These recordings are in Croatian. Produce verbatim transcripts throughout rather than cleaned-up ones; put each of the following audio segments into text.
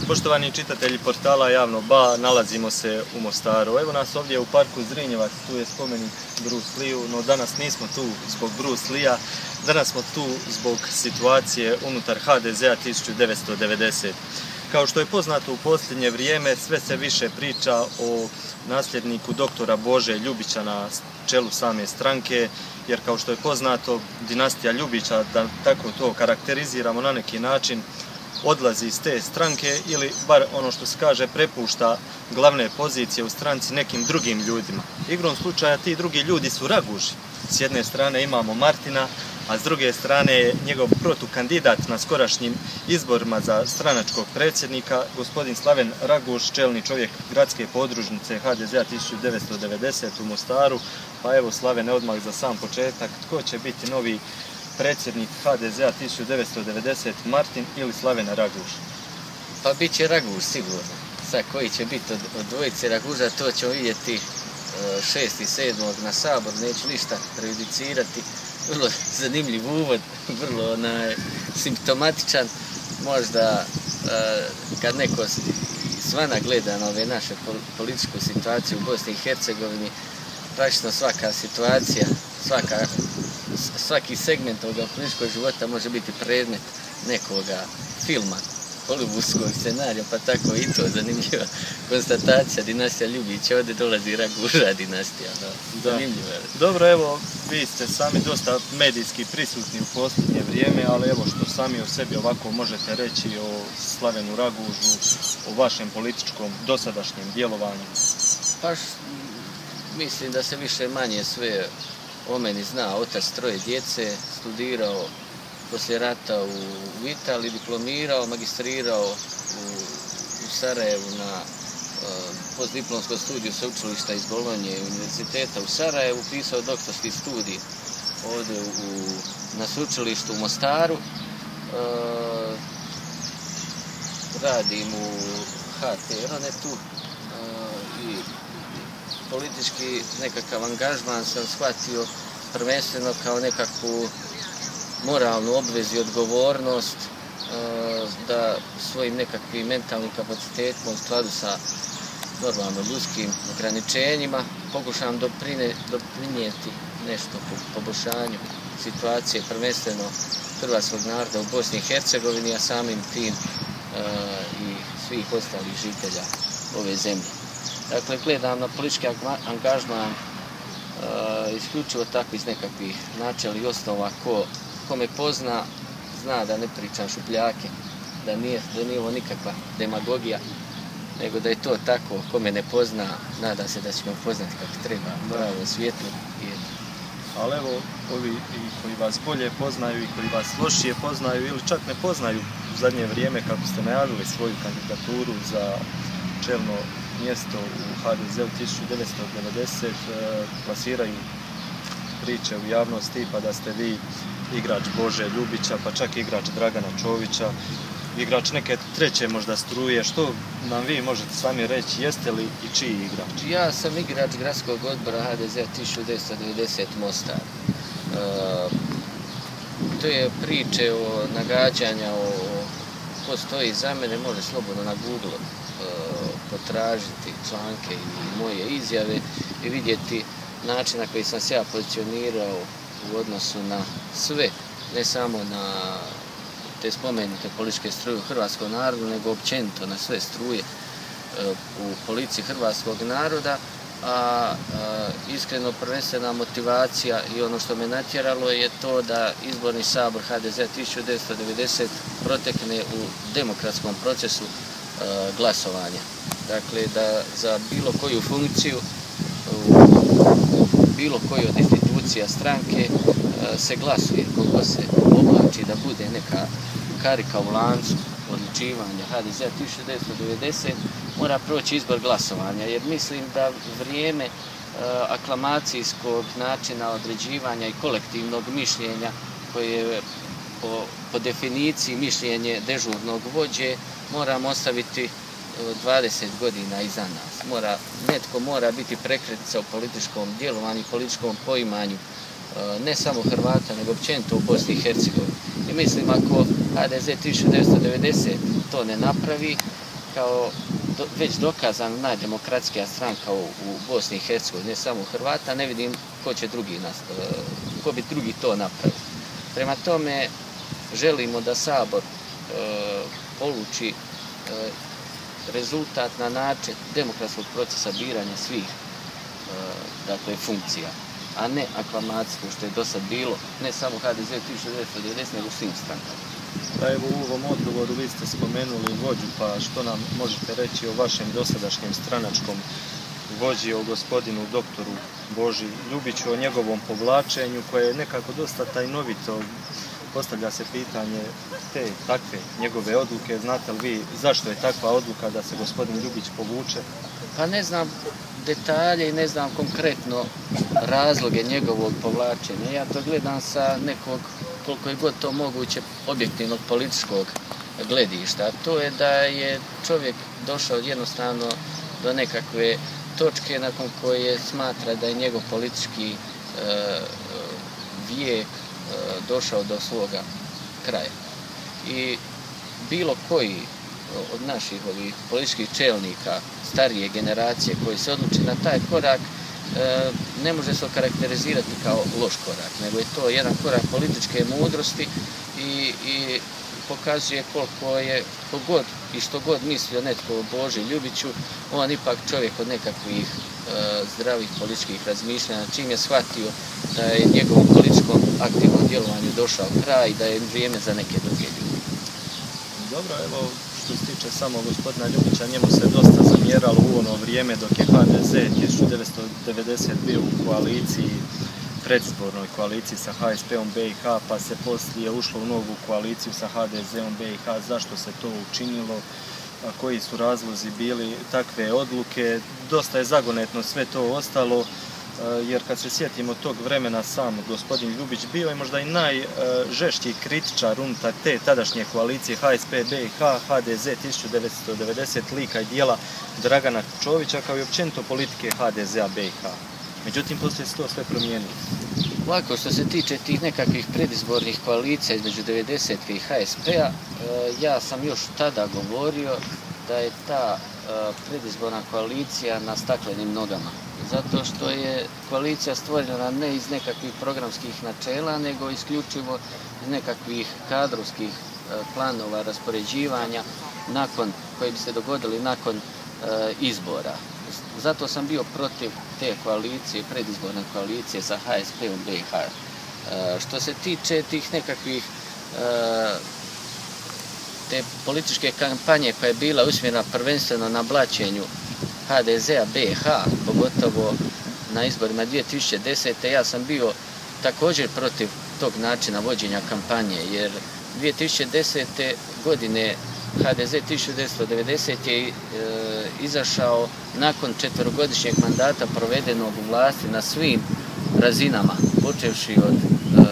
Poštovani čitatelji portala Javno B A, nalazimo se u Mostaru. Evo nas ovdje u parku Zrinjevac, tu je spomenik Bruce Leeu, no danas nismo tu zbog Bruce Leea, danas smo tu zbog situacije unutar H D Z-a tisuću devetsto devedesete. Kao što je poznato u posljednje vrijeme, sve se više priča o nasljedniku doktora Bože Ljubića na čelu same stranke, jer kao što je poznato, dinastija Ljubića, da tako to karakteriziramo na neki način, odlazi iz te stranke ili, bar ono što se kaže, prepušta glavne pozicije u stranci nekim drugim ljudima. Igrom slučaja ti drugi ljudi su Raguži. S jedne strane imamo Martina, a s druge strane je njegov protukandidat na skorašnjim izborima za stranačkog predsjednika, gospodin Slaven Raguž, čelni čovjek gradske podružnice H D Z-a tisuću devetsto devedesete u Mostaru. Pa evo, Slavene, odmah za sam početak, tko će biti novi predsjednik H D Z-a tisuću devetsto devedesete, Martin ili Slaven Raguž? Pa bit će Raguž sigurno. Sad koji će biti od, od dvojice Raguža, to ćemo vidjeti šesti sedmog na Sabor, neću ništa prejudicirati. Vrlo zanimljiv uvod, vrlo onaj, simptomatičan. Možda kad neko izvana gleda na ove naše političku situaciju u Bosni i Hercegovini, praktično svaka situacija, svaka, svaki segment ovoga političkog života može biti predmet nekoga filma, hollywoodskog scenarija, pa tako i to zanimljiva konstatacija. Dinastija Ljubića, ovdje dolazi Raguža dinastija. No, zanimljivo je. Dobro, evo, vi ste sami dosta medijski prisutni u posljednje vrijeme, ali evo što sami o sebi ovako možete reći o Slavenu Ragužu, o vašem političkom dosadašnjem djelovanju? Pa mislim da se više manje sve o meni zna. Otac troje djece, studirao poslije rata u Italiji, diplomirao, magistrirao u, u Sarajevu na uh, postdiplomskom studiju sveučilišta iz Bolonje i univerziteta u Sarajevu, pisao doktorski studij ovdje u, na sveučilištu u Mostaru. Uh, radim u H T Euronetu uh, i politički nekakav angažman sam shvatio prvenstveno kao nekakvu moralnu obvezu i odgovornost da svojim nekakvim mentalnim kapacitetima u skladu sa normalno ljudskim ograničenjima pokušam doprinijeti nešto po poboljšanju situacije prvenstveno hrvatskog naroda u Bosni i Hercegovini, a samim tim i svih ostalih žitelja ove zemlje. Dakle, gledam na politički angažman isključivo tako iz nekakvih načela i osnova. Ko Ko me pozna, zna da ne pričam šupljake, da nije, da nije ovo nikakva demagogija, nego da je to tako. Ko me ne pozna, nadam se da će me poznati kako treba u pravom svijetu. Ali evo, ovi koji vas bolje poznaju i koji vas lošije poznaju ili čak ne poznaju u zadnje vrijeme, kako ste najavili svoju kandidaturu za čelno mjesto u H D Z-u tisuću devetsto devedesete, plasiraju priče u javnosti pa da ste vi igrač Bože Ljubića, pa čak igrač Dragana Čovića, igrač neke treće možda struje. Što nam vi možete sami reći, jeste li i čiji igrač? Ja sam igrač gradskog odbora H D Z-a tisuću devetsto devedesete Mostar. E, to je priče o nagađanja, o ko stoji za mene, može slobodno na Google e, potražiti članke i moje izjave i vidjeti način na koji sam se ja pozicionirao u odnosu na sve, ne samo na te spomenute političke struje u hrvatskom narodu, nego općenito na sve struje u policiji hrvatskog naroda, a, a iskreno prvenstvena motivacija i ono što me natjeralo je to da izborni sabor H D Z-a tisuću devetsto devedesete protekne u demokratskom procesu a, glasovanja. Dakle, da za bilo koju funkciju u bilo koju od institucija stranke se glasuje, koliko se oblači da bude neka karika u lancu odlučivanja H D Z-a tisuću devetsto devedesete, mora proći izbor glasovanja, jer mislim da vrijeme aklamacijskog načina određivanja i kolektivnog mišljenja, koje je po, po definiciji mišljenje dežurnog vođe, moramo ostaviti dvadeset godina iza nas. Mora, netko mora biti prekretnica u političkom djelovanju i političkom poimanju ne samo Hrvata, nego općenito u Bosni i Hercegovini. I mislim, ako H D Z tisuću devetsto devedesete to ne napravi, kao do, već dokazana najdemokratskija stranka u, u Bosni i Hercegovini, ne samo Hrvata, ne vidim ko će drugi nas, ko bi drugi to napravio. Prema tome, želimo da Sabor e, poluči e, rezultat na način demokratskog procesa biranja svih e, dakle, funkcija, a ne aklamacijsko što je do sad bilo, ne samo H D Z tisuću devetsto devedesete. nego svim strankama. Pa evo u ovom odgovoru vi ste spomenuli vođu, pa što nam možete reći o vašem dosadašnjem stranačkom vođi, o gospodinu doktoru Boži Ljubiću, o njegovom povlačenju koje je nekako dosta tajnovito. Postavlja se pitanje te takve njegove odluke. Znate li vi zašto je takva odluka da se gospodin Ljubić povuče? Pa ne znam detalje i ne znam konkretno razloge njegovog povlačenja. Ja to gledam sa nekog, koliko je god to moguće, objektivnog političkog gledišta. To je da je čovjek došao jednostavno do nekakve točke nakon koje smatra da je njegov politički e, vijek došao do svoga kraja. I bilo koji od naših ovih političkih čelnika starije generacije koji se odluči na taj korak ne može se okarakterizirati kao loš korak, nego je to jedan korak političke mudrosti i, i pokazuje koliko je, kogod i što god mislio netko o Boži Ljubiću, on ipak čovjek od nekakvih e, zdravih političkih razmišljanja, čim je shvatio da je njegovom političkom aktivnom djelovanju došao kraj i da je vrijeme za neke druge ljude. Dobro, evo što se tiče samo gospodina Ljubića, njemu se dosta zamjeralo u ono vrijeme dok je H D Z tisuću devetsto devedesete bio u koaliciji, predizbornoj koaliciji sa H S P-om B i H, pa se poslije ušlo u novu koaliciju sa H D Z-om B i H. Zašto se to učinilo? Koji su razlozi bili takve odluke? Dosta je zagonetno sve to ostalo, jer kad se sjetimo tog vremena, sam gospodin Ljubić bio je možda i najžešći kritičar unutar te tadašnje koalicije H S P B i H, H D Z tisuću devetsto devedesete, lika i dijela Dragana Čovića, kao i općenito politike H D Z-a B i H. Međutim, poslije se to sve promijenilo. Ovako, što se tiče tih nekakvih predizbornih koalicija između devedesete i H S P-a, ja sam još tada govorio da je ta predizborna koalicija na staklenim nogama. Zato što je koalicija stvorena ne iz nekakvih programskih načela, nego isključivo iz nekakvih kadrovskih planova raspoređivanja nakon, koji bi se dogodili nakon izbora. Zato sam bio protiv te koalicije, predizborne koalicije sa H S P-om B i H. Što se tiče tih nekakvih te političke kampanje koja je bila usmjerena prvenstveno na blaćenju H D Z-a B i H, pogotovo na izborima dvije tisuće desete. ja sam bio također protiv tog načina vođenja kampanje, jer dvije tisuće desete. godine H D Z tisuću devetsto devedesete. je e, izašao nakon četverogodišnjeg mandata provedenog u vlasti na svim razinama, počevši od e,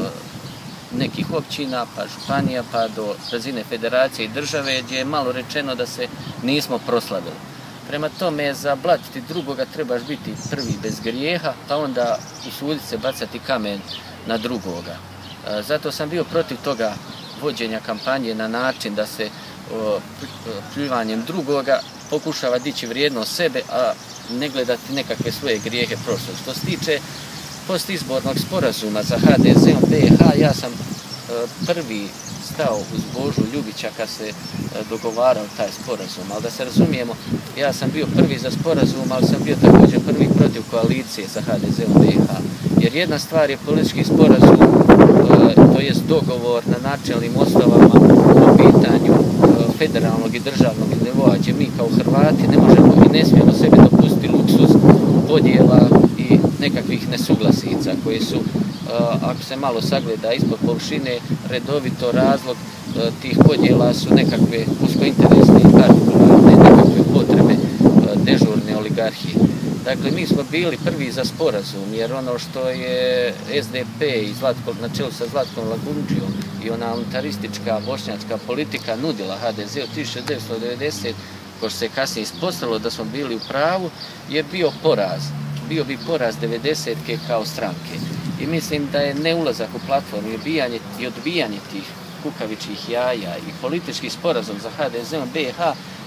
nekih općina, pa županija, pa do razine federacije i države, gdje je malo rečeno da se nismo proslavili. Prema tome, za blatiti drugoga trebaš biti prvi bez grijeha, pa onda usuditi se bacati kamen na drugoga. E, zato sam bio protiv toga vođenja kampanje na način da se o, pljuvanjem drugoga pokušava dići vrijednost sebe, a ne gledati nekakve svoje grijehe prošlosti. Što se tiče postizbornog sporazuma za H D Z-om B i H, ja sam e, prvi stao uz Božu Ljubića kad se e, dogovarao taj sporazum, ali da se razumijemo, ja sam bio prvi za sporazum, ali sam bio također prvi protiv koalicije sa H D Z-om B i H. Jer jedna stvar je politički sporazum, e, to jest dogovor na načelnim osnovama po pitanju e, federalnog i državnog nivoa, gdje mi kao Hrvati ne možemo i ne smijemo sebi dopustiti luksuz podjela i nekakvih nesuglasica koji su, ako se malo sagleda ispod površine, redovito razlog tih podjela su nekakve uskointeresne i partikularne, nekakve potrebe dežurne oligarhije. Dakle, mi smo bili prvi za sporazum, jer ono što je S D P i Zlatko, na čelu sa Zlatkom Lagundžijom i ona unitaristička bošnjačka politika nudila H D Z od tisuću devetsto devedesete. ko što se kasnije ispostavilo da smo bili u pravu, je bio poraz. Bio bi poraz devedesetke kao stranke. I mislim da je neulazak u platformu i odbijanje, i odbijanje tih kukavičkih jaja i politički sporazum za H D Z-om B i H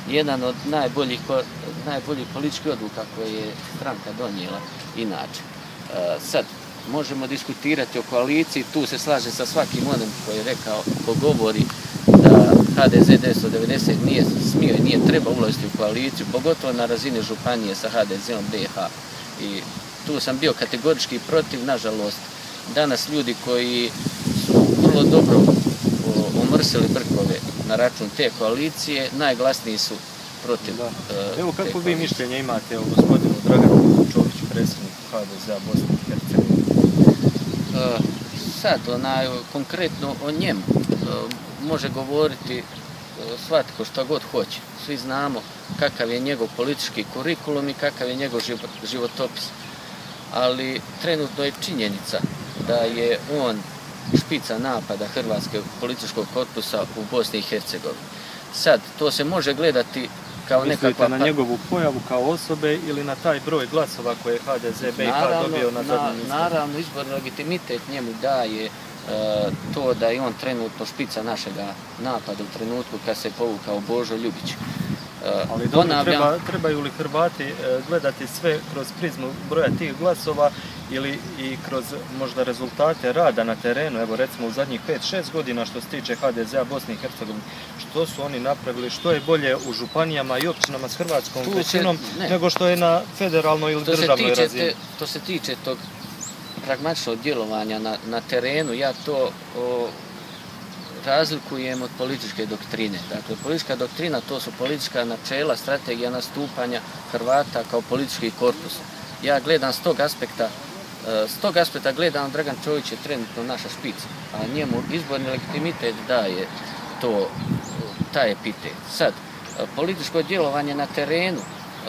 jedan od najboljih, najboljih političkih odluka koje je stranka donijela inače. Sad, možemo diskutirati o koaliciji, tu se slažem sa svakim onim koji je rekao, ko govori da H D Z devetsto devedeset nije smio i nije trebao ulaziti u koaliciju, pogotovo na razini županije sa H D Z-om B i H. I tu sam bio kategorički protiv, nažalost, danas ljudi koji su vrlo dobro omrsili brkove na račun te koalicije, najglasniji su protiv te koalicije. Evo, kako vi mišljenje imate o gospodinu Draganu Čoviću, predsjedniku H D Z-a Bosne i Hercegovine? Sad, onaj, konkretno o njemu može govoriti svatko što god hoće. Svi znamo kakav je njegov politički kurikulum i kakav je njegov životopis. Ali trenutno je činjenica da je on špica napada hrvatskog političkog korpusa u Bosni i Hercegovini. Sad, to se može gledati kao nekakva... Mislite na njegovu pojavu kao osobe ili na taj broj glasova koje je H D Z B i H dobio na zadnjim izborima? Naravno, izborni legitimitet njemu daje to da je on trenutno špica našega napada u trenutku kad se povukao Božo Ljubić. Ali dobro, treba, trebaju li Hrvati gledati sve kroz prizmu broja tih glasova ili i kroz možda rezultate rada na terenu, evo recimo u zadnjih pet šest godina što se tiče H D Z-a Bosne i Hercegovine, što su oni napravili, što je bolje u županijama i općinama s hrvatskom većinom nego što je na federalnoj ili državnoj razini? To se tiče tog pragmatičnog djelovanja na, na terenu, ja to o, razlikujem od političke doktrine. Dakle, politička doktrina to su politička načela, strategija nastupanja Hrvata kao politički korpus. Ja gledam s tog aspekta, s tog aspekta gledam Dragan Čović je trenutno naša špica, a njemu izborni legitimitet daje to, taj epitet. Sad, političko djelovanje na terenu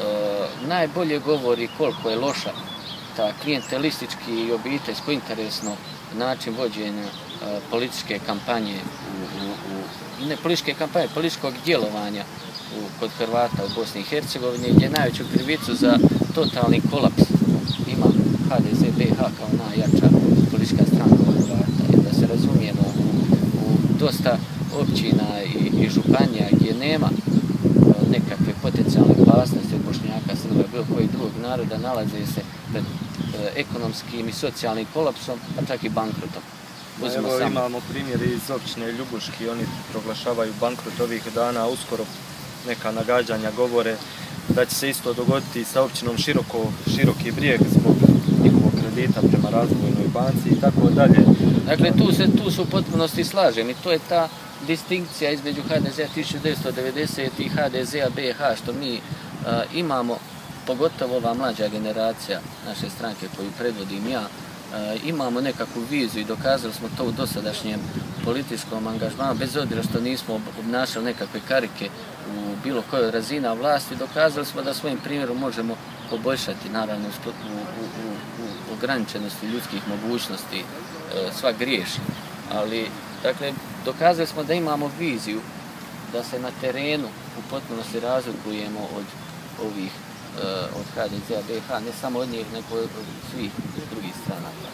najbolje govori koliko je loša ta klijentelistički i obiteljsko-interesno način vođenja političke kampanje, u, u, u, ne političke kampanje, političkog djelovanja u, kod Hrvata u Bosni i Hercegovini, gdje najveću krivicu za totalni kolaps ima H D Z B i H kao najjača politička stranka Hrvata. Jer da se razumijemo, u, u dosta općina i, i županija gdje nema nekakve potencijalne opasnosti od Bošnjaka, Srba, bilo kojeg drugog naroda, nalaze se pred ekonomskim i socijalnim kolapsom, a čak i bankrotom. Evo samo. Imamo primjer iz općine Ljubuški, oni proglašavaju bankrot ovih dana, a uskoro neka nagađanja govore da će se isto dogoditi sa općinom Široko, Široki Brijeg zbog njihovog kredita prema Razvojnoj banci i tako dalje. Dakle, tu se, tu se u potpunosti slažem i to je ta distinkcija između H D Z-a tisuću devetsto devedeset i H D Z-a B i H što mi uh, imamo, pogotovo ova mlađa generacija naše stranke koju predvodim ja, uh, imamo nekakvu viziju i dokazali smo to u dosadašnjem političkom angažmanu, bez obzira što nismo obnašali nekakve karike u bilo kojoj razina vlasti, dokazali smo da svojim primjerom možemo poboljšati, naravno u, u, u, u ograničenosti ljudskih mogućnosti, uh, svak griješi, ali dakle, dokazali smo da imamo viziju da se na terenu u potpunosti razlikujemo od ovih, od H D Z-a B i H, ne samo od njih, nego od svih drugih stranaka.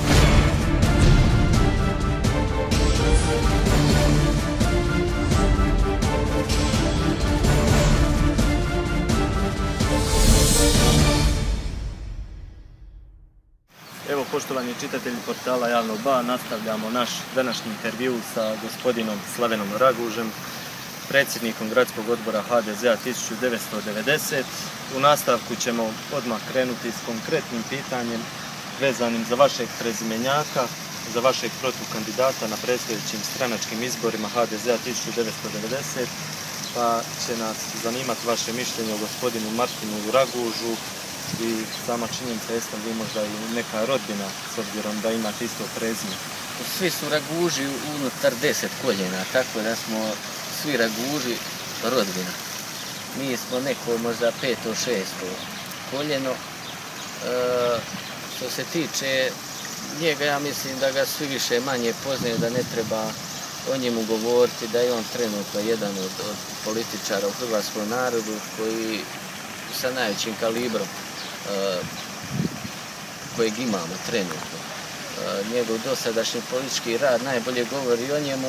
Evo, poštovani čitatelji portala Javnog B A, nastavljamo naš današnji intervju sa gospodinom Slavenom Ragužem, predsjednikom gradskog odbora H D Z-a tisuću devetsto devedeset. U nastavku ćemo odmah krenuti s konkretnim pitanjem vezanim za vašeg prezimenjaka, za vašeg protukandidata na predstojećim stranačkim izborima H D Z-a tisuću devetsto devedeset, pa će nas zanimati vaše mišljenje o gospodinu Martinu Ragužu i sama činjenica jeste li možda i neka rodbina s obzirom da imate isto prezime. Svi su Raguži unutar deset koljena, tako da smo svi Raguži rodbina. Mi smo neko možda peto, šesto koljeno. E, što se tiče njega, ja mislim da ga svi više manje poznaju, da ne treba o njemu govoriti, da je on trenutno jedan od, od političara u hrvatskom narodu koji sa najvećim kalibrom Uh, kojeg imamo trenutno. Uh, njegov dosadašnji politički rad najbolje govori o njemu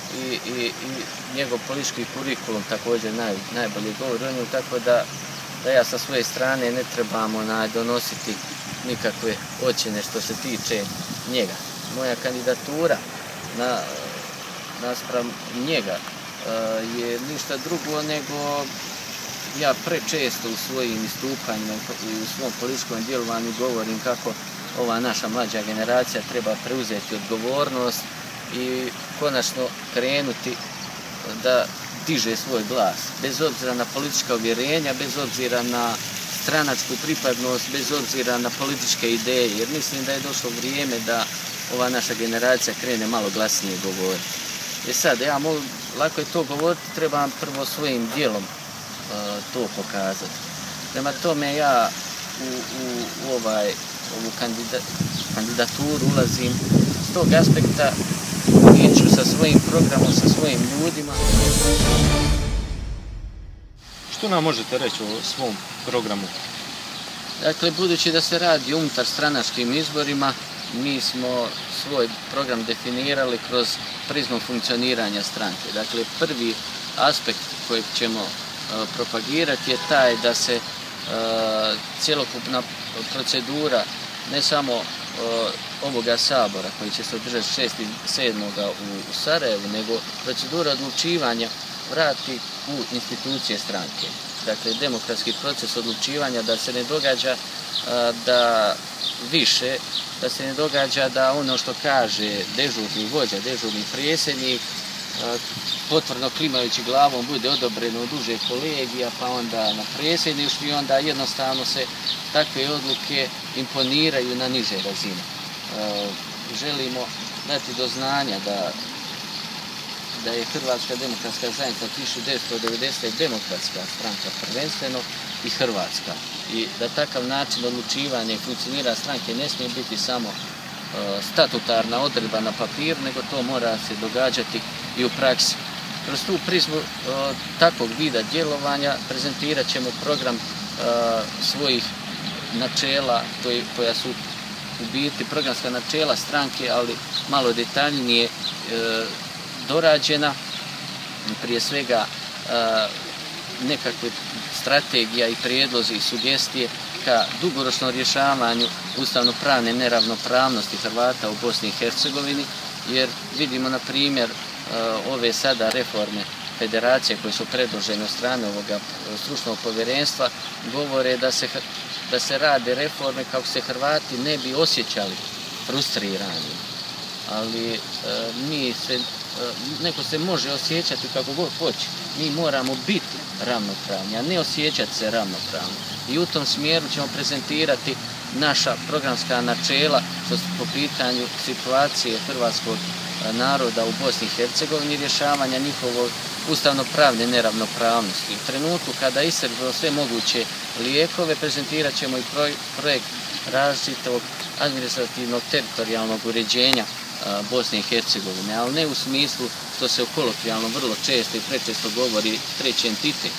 i, i, i njegov politički kurikulum također naj, najbolje govori o njemu, tako da, da ja sa svoje strane ne trebamo donositi nikakve ocjene što se tiče njega. Moja kandidatura na, naspram njega je ništa drugo nego ja prečesto u svojim istupanjima i u svom političkom djelovanju govorim kako ova naša mlađa generacija treba preuzeti odgovornost i konačno krenuti da diže svoj glas, bez obzira na politička uvjerenja, bez obzira na stranačku pripadnost, bez obzira na političke ideje, jer mislim da je došlo vrijeme da ova naša generacija krene malo glasnije govoriti. I sad, ja mogu, lako je to govoriti, trebam prvo svojim djelom uh, to pokazati. Prema tome ja u, u, u ovaj, ovu kandida, kandidaturu ulazim s tog aspekta, iću sa svojim programom, sa svojim ljudima. Što nam možete reći o svom programu? Dakle, budući da se radi o unutar stranačkim izborima, mi smo svoj program definirali kroz prizmu funkcioniranja stranke. Dakle, prvi aspekt kojeg ćemo uh, propagirati je taj da se uh, cjelokupna procedura ne samo uh, ovoga sabora koji će se održati šestog sedmog u, u Sarajevu, nego procedura odlučivanja vrati u institucije stranke. Dakle, demokratski proces odlučivanja, da se ne događa uh, da više, da se ne događa da ono što kaže dežurni vođa, dežurni predsjednik, potvrdno klimajući glavom bude odobreno od uže kolegija, pa onda na predsjedništvu i onda jednostavno se takve odluke imponiraju na niže razine. Želimo dati do znanja da, da je Hrvatska demokratska zajednica tisuću devetsto devedesete. demokratska stranka prvenstveno i Hrvatska. I da takav način odlučivanja i funkcionira stranke ne smije biti samo uh, statutarna odredba na papiru, nego to mora se događati i u praksi. Kroz tu prizmu uh, takvog vida djelovanja prezentirat ćemo program uh, svojih načela koji, koja su u biti programska načela stranke, ali malo detaljnije uh, dorađena, prije svega uh, nekakve strategija i prijedlozi i sugestije ka dugoročnom rješavanju ustavno-pravne neravnopravnosti Hrvata u Bosni i Hercegovini, jer vidimo na primjer ove sada reforme federacije koje su predložene od strane ovoga stručnog povjerenstva, govore da se, da se rade reforme kako se Hrvati ne bi osjećali frustrirani. Ali mi se, neko se može osjećati kako god hoće. Mi moramo biti ravnopravni, a ne osjećati se ravnopravni. I u tom smjeru ćemo prezentirati naša programska načela po pitanju situacije hrvatskog naroda u Bosni i Hercegovini, rješavanja njihovog ustavno-pravne neravnopravnosti. U trenutku kada iscrpimo sve moguće lijekove, prezentirat ćemo i projekt različitog administrativnog teritorijalnog uređenja Bosne i Hercegovine, ali ne u smislu što se kolokvijalno vrlo često i prečesto govori treći entitet,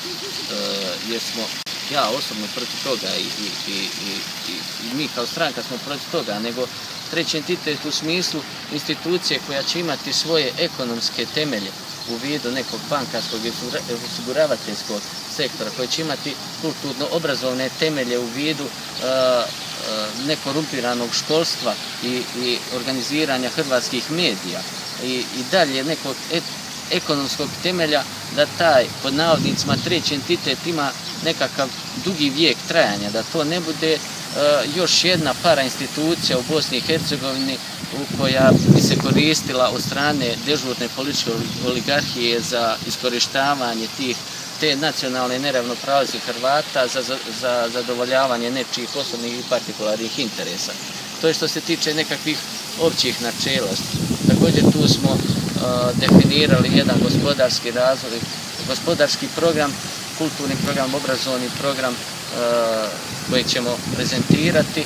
jer smo ja osobno protiv toga i, i, i, i, i mi kao stranka smo protiv toga, nego treći entitet u smislu institucije koja će imati svoje ekonomske temelje u vidu nekog bankarskog i osiguravateljskog sektora, koji će imati kulturno-obrazovne temelje u vidu uh, nekorumpiranog školstva i, i organiziranja hrvatskih medija i, i dalje nekog et, ekonomskog temelja, da taj, pod navodnicima, treći entitet ima nekakav dugi vijek trajanja, da to ne bude uh, još jedna para institucija u Bosni i Hercegovini u koja bi se koristila od strane dežurne političke oligarhije za iskorištavanje tih te nacionalne neravnopravnosti Hrvata za, za, za zadovoljavanje nečijih osobnih i partikularnih interesa. To je što se tiče nekakvih općih načela. Također tu smo uh, definirali jedan gospodarski razvoj, gospodarski program, kulturni program, obrazovni program uh, koji ćemo prezentirati.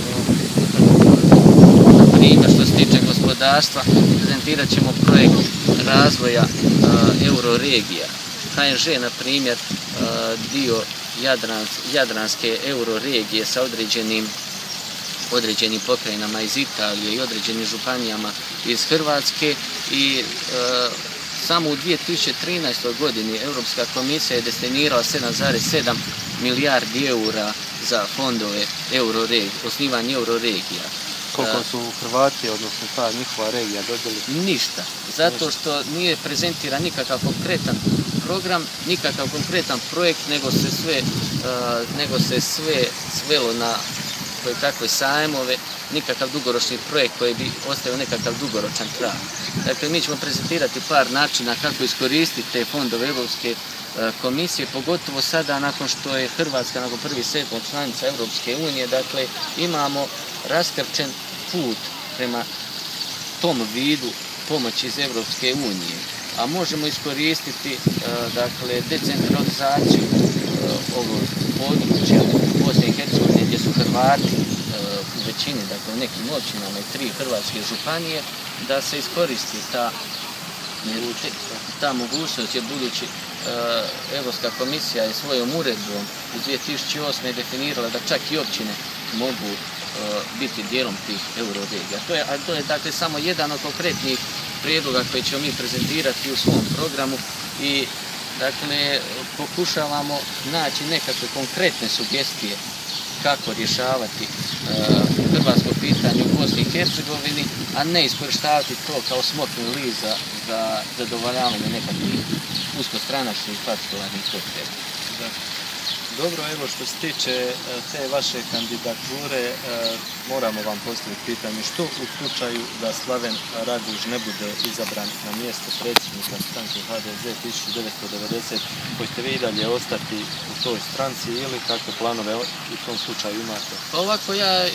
Na primjer, što se tiče gospodarstva, prezentirat ćemo projekt razvoja uh, euroregija. H N Ž, na primjer, dio Jadrans, Jadranske euroregije sa određenim, određenim pokrajinama iz Italije i određenim županijama iz Hrvatske i e, samo u dvije tisuće trinaestoj godini Europska komisija je destinirala sedam zarez sedam milijardi eura za fondove Euroregije, osnivanje euroregija. Koliko su Hrvati, odnosno ta njihova regija, dobili? Ništa, zato što nije prezentiran nikakav konkretan program, nikakav konkretan projekt, nego se sve, uh, nego se sve svelo na koje kakve sajmove, nikakav dugoročni projekt koji bi ostavio nekakav dugoročan trag. Dakle, mi ćemo prezentirati par načina kako iskoristiti te fondove Europske komisije, pogotovo sada nakon što je Hrvatska nakon prvih sedam članica Europske unije, dakle, imamo raskrčen put prema tom vidu pomoći iz Europske unije, a možemo iskoristiti dakle, decentralizaciju ovog područja Bosne i Hercegovine gdje su Hrvati u većini, dakle u nekim općinama i tri hrvatske županije, da se iskoristi ta, ta mogućnost, jer budući Europska komisija je svojom uredbom iz dvije tisuće osme definirala da čak i općine mogu biti dijelom tih euroregija. To je, a to je dakle samo jedan od konkretnih prijedloga koje ćemo mi prezentirati u svom programu i dakle pokušavamo naći nekakve konkretne sugestije kako rješavati uh, hrvatsko pitanje u Bosni i Hercegovini, a ne iskorištavati to kao smokvin list za, za zadovoljavanje nekakvih uskostranačkih partikularnih potreba. Dobro, evo što se tiče te vaše kandidature, moramo vam postaviti pitanje što u slučaju da Slaven Raguž ne bude izabran na mjesto predsjednika stranke H D Z tisuću devetsto devedesete. Hoćete vi i dalje ostati u toj stranci ili kakve planove u tom slučaju imate? Pa ovako, ja,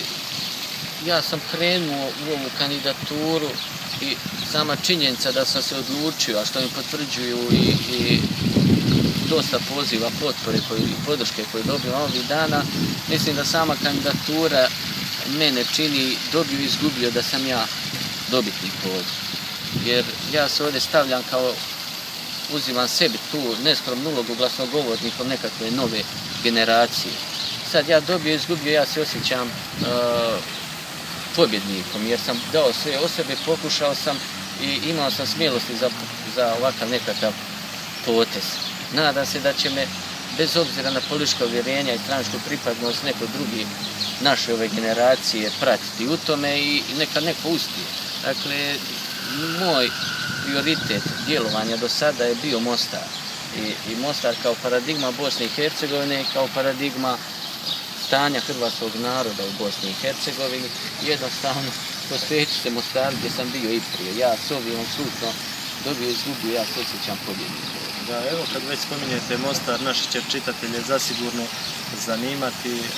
ja sam krenuo u ovu kandidaturu i sama činjenica da sam se odlučio, a što mi potvrđuju i, i dosta poziva potpore koji, i podrške koje dobivam ovih dana, mislim da sama kandidatura mene čini dobio i izgubio da sam ja dobitnik ovdje. Jer ja se ovdje stavljam kao, uzimam sebi tu neskromnu ulogu glasnogovornikom nekakve nove generacije. Sad ja dobio i izgubio, ja se osjećam uh, pobjednikom jer sam dao sve o sebe, pokušao sam i imao sam smjelosti za, za ovakav nekakav potez. Nadam se da će me, bez obzira na politička uvjerenja i stranačku pripadnost, neko drugi naše ove generacije pratiti u tome i neka neko uspije. Dakle, moj prioritet djelovanja do sada je bio Mostar. I, i Mostar kao paradigma Bosne i Hercegovine, kao paradigma stanja hrvatskog naroda u Bosni i Hercegovini. Jednostavno, posveću se Mostaru gdje sam bio i prije. Ja s ovim apsolutno dobio izgubio, ja se osjećam pobjednikom. Da, evo kad već spominjete Mostar, naši će čitatelje zasigurno zanimati e,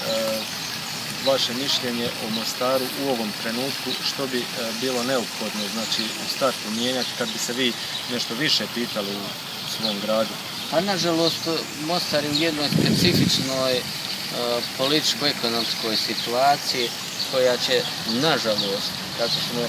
vaše mišljenje o Mostaru u ovom trenutku, što bi e, bilo neophodno, znači u startu mijenjati kad bi se vi nešto više pitali u svom gradu. Pa nažalost, Mostar je u jednoj specifičnoj e, političko-ekonomskoj situaciji koja će, nažalost, kako smo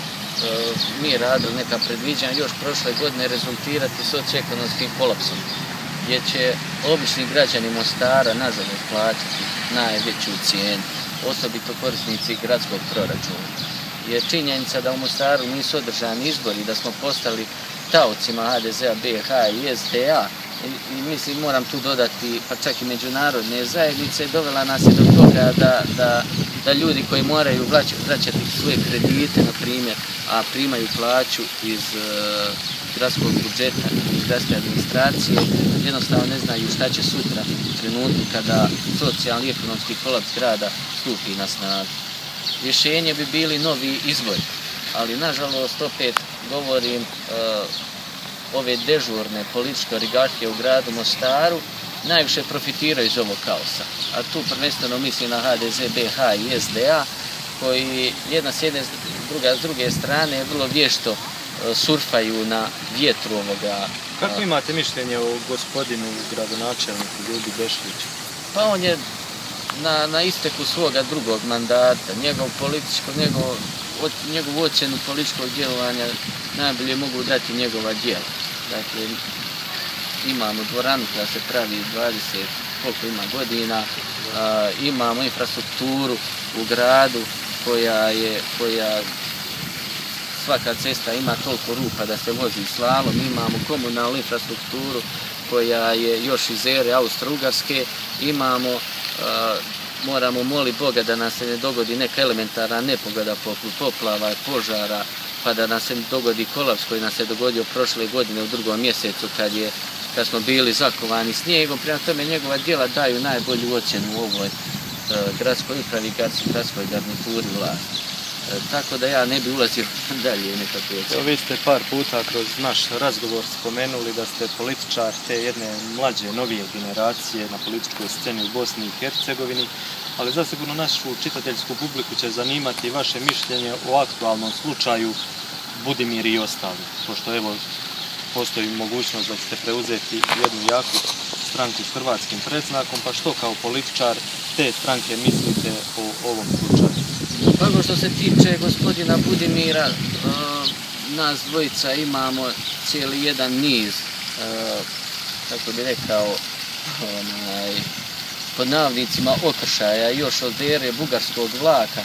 mi radili neka predviđanja još prošle godine rezultirati socioekonomskim kolapsom, gdje će obični građani Mostara nažalost plaćati najveću cijenu, osobito korisnici gradskog proračuna. Je činjenica da u Mostaru nisu održani izbori, da smo postali taocima H D Z-a, B H i S D A, i, i mislim moram tu dodati pa čak i međunarodne zajednice, dovela nas je do toga da, da, da ljudi koji moraju vraćati svoje kredite, na primjer, a primaju plaću iz uh, gradskog budžeta, iz gradske administracije, jednostavno ne znaju šta će sutra u trenutku kada socijalni i ekonomski kolaps grada stupi na snagu. Rješenje bi bili novi izbori, ali nažalost opet govorim uh, ove dežurne političke oligarhije u gradu Mostaru najviše profitiraju iz ovog kaosa. A tu prvenstveno mislim na H D Z, B H i S D A, koji jedna s jedne, druga s druge strane vrlo vješto surfaju na vjetru ovoga. Kako imate mišljenje o gospodinu gradonačelniku Ljubi Bešliću? Pa on je na, na isteku svoga drugog mandata, njegov političko, njegov, njegovu ocjenu političkog djelovanja najbolje mogu dati njegova djela. Dakle, imamo dvoranu koja se pravi dvadeset koliko ima godina, a, imamo infrastrukturu u gradu koja je, koja svaka cesta ima toliko rupa da se vozi slalom, imamo komunalnu infrastrukturu koja je još iz ere Austro-Ugarske, imamo, moramo moliti Boga da nam se ne dogodi neka elementarna nepogoda poput poplava, požara, pa da nam se dogodi kolaps koji nam se dogodio prošle godine u drugom mjesecu kad je kad smo bili zakovani snijegom. Prema tome njegova djela daju najbolju ocjenu u ovoj e, gradskoj upravi i gradskoj garnituri vlasti. E, tako da ja ne bi ulazio dalje nekakve ocjene. Vi ste par puta kroz naš razgovor spomenuli da ste političar te jedne mlađe, novije generacije na političkoj sceni u Bosni i Hercegovini, ali zasigurno našu čitateljsku publiku će zanimati vaše mišljenje o aktualnom slučaju Budimir i ostali, pošto evo postoji mogućnost da ćete preuzeti jednu jaku stranku s hrvatskim predznakom, pa što kao političar te stranke mislite o ovom slučaju? Prvo što se tiče gospodina Budimira, nas dvojica imamo cijeli jedan niz, kako bi rekao, onaj, pod navodnicima okršaja, još od ere bugarskog vlaka,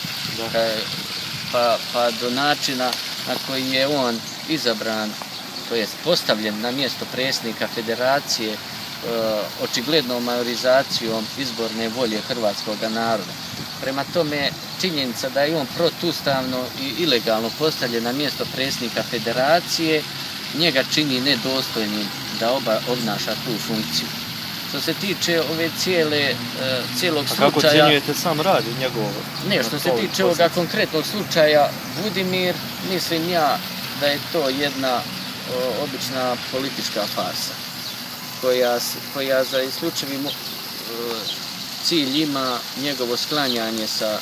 pa, pa do načina na koji je on izabran, to jest postavljen na mjesto predsjednika federacije e, očiglednom majorizacijom izborne volje hrvatskog naroda. Prema tome, činjenica da je on protuustavno i ilegalno postavljen na mjesto predsjednika federacije njega čini nedostojnim da oba obnaša tu funkciju. Što se tiče ove cijele, e, cijelog slučaja... A kako ocjenjujete sam rad njegovog? Ne, što se tiče ovoga konkretnog slučaja Budimir, mislim ja da je to jedna obična politička farsa koja, koja za isključivim cilj ima njegovo sklanjanje sa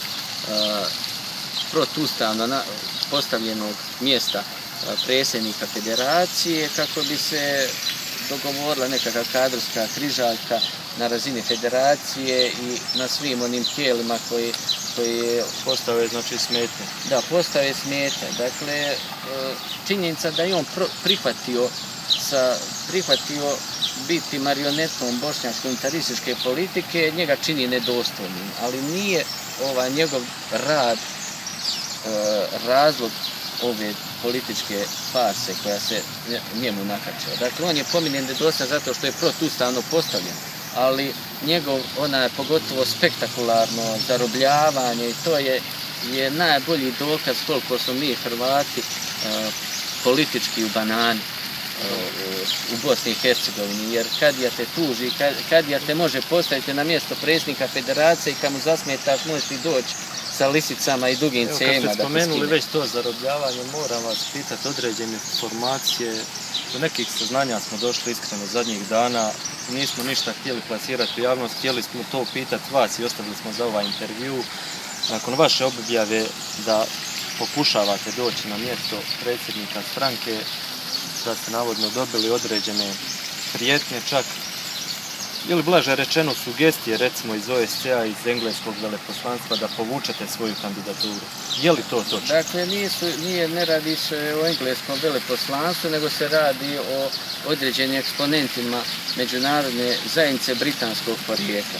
protuustavno postavljenog mjesta predsjednika federacije kako bi se dogovorila nekakva kadrovska križaljka na razini federacije i na svim onim tijelima koji koje postave znači smete. Da, postave smete. Dakle, činjenica da je on prihvatio, sa, prihvatio biti marionetom bošnjačko unitarističke politike, njega čini nedostojnim, ali nije ovaj njegov rad razlog ove političke farse koja se njemu nakačila. Dakle, on je pominjen nedostojan zato što je protuustavno postavljen, ali njegov, ona je pogotovo spektakularno zarobljavanje i to je, je najbolji dokaz koliko smo mi Hrvati uh, politički u banani uh, u Bosni i Hercegovini, jer Kadija te tuži, Kadija te može postaviti na mjesto predsjednika federacije i kad mu zasmetaš možeš ti doći sa lisicama i dugim cema. Evo, kad ste spomenuli već to zarobljavanje, moram vas pitati određene informacije. Do nekih saznanja smo došli iskreno zadnjih dana. Nismo ništa htjeli plasirati u javnost, htjeli smo to pitati vas i ostavili smo za ovaj intervju. Nakon vaše objave da pokušavate doći na mjesto predsjednika stranke, da ste navodno dobili određene prijetnje, čak ili blaže rečeno sugestije, recimo iz O S C A, iz engleskog veleposlanstva, da povučete svoju kandidaturu. Je li to točno? Dakle, nisu, nije, ne radi se o engleskom veleposlanstvu, nego se radi o određenim eksponentima međunarodne zajednice britanskog porijekla.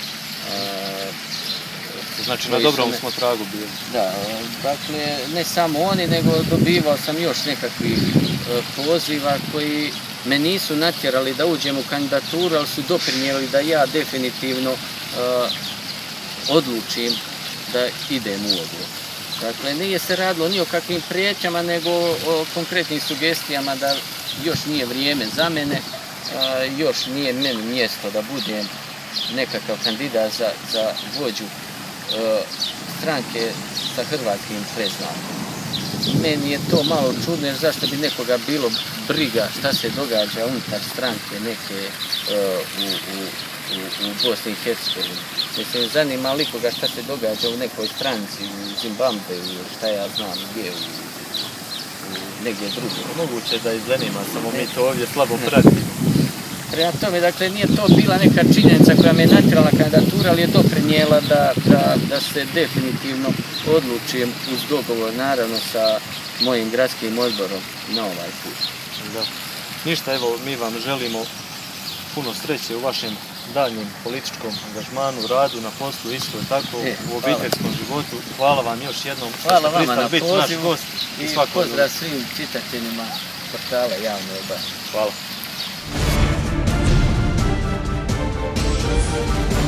Znači, na dobrom smo tragu bili. Da, dakle, ne samo oni, nego dobivao sam još nekakvih poziva koji me nisu natjerali da uđem u kandidaturu, ali su doprinijeli da ja definitivno uh, odlučim da idem u odluku. Dakle, nije se radilo ni o kakvim prijetnjama, nego o konkretnim sugestijama da još nije vrijeme za mene, uh, još nije meni mjesto da budem nekakav kandidat za, za vođu uh, stranke sa hrvatskim predznakom. Meni je to malo čudno, jer zašto bi nekoga bilo briga šta se događa unutar stranke neke uh, u, u, u, u Bosni i Hercegovini. Mislim, zanima li koga šta se događa u nekoj stranci, u Zimbabve, šta ja znam gdje, u, u negdje drugdje. Moguće da i zanima, samo mi to ovdje slabo pratimo. Prema tome, dakle, nije to bila neka činjenica koja me je natjerala kandidatura, ali je doprinijela da, da, da se definitivno odlučim uz dogovor, naravno, sa mojim gradskim odborom na ovaj put. Da. Ništa, evo, mi vam želimo puno sreće u vašem daljnjem političkom angažmanu, radu, na poslu, isto tako, E, u obiteljskom životu. Hvala vam još jednom što Hvala ste vama na pristali biti naš pozivu gost. i svakog pozdrav drugog. svim čitateljima portala Javno oba. Hvala.